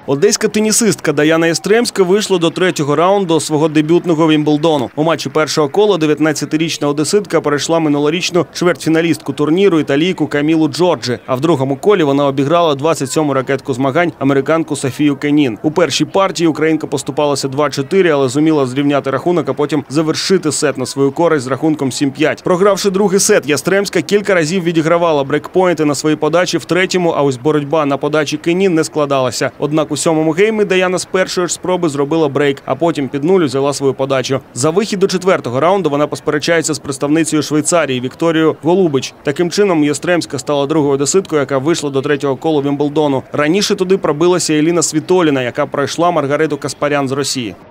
Одеська тенісистка Даяна Ястремська вийшла до третього раунду свого дебютного Вімблдону. У матчі першого кола 19-річна одеситка перейшла минулорічну чвертьфіналістку турніру італійку Камілу Джорджі, а в другому колі вона обіграла 27-му ракетку змагань американку Софію Кенін. У першій партії українка поступалася 2-4, але зуміла зрівняти рахунок, а потім завершити сет на свою користь з рахунком 7-5. Програвши другий сет, Ястремська кілька разів відігравала брейкпойнти на своїй подачі в третьому, а ось боротьба на подачі Кенін не складалася. Однак у сьомому геймі Даяна з першої ж спроби зробила брейк, а потім під нуль взяла свою подачу. За вихід до четвертого раунду вона посперечається з представницею Швейцарії Вікторією Голубич. Таким чином, Ястремська стала другою одеситкою, яка вийшла до третього кола Вімблдону. Раніше туди пробилася Еліна Світоліна, яка пройшла Маргариту Каспарян з Росії.